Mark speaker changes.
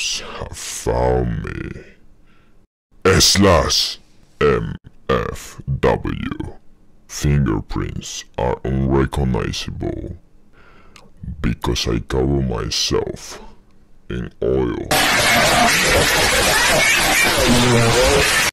Speaker 1: cops have found me. /MFW. Fingerprints are unrecognizable because I cover myself in oil.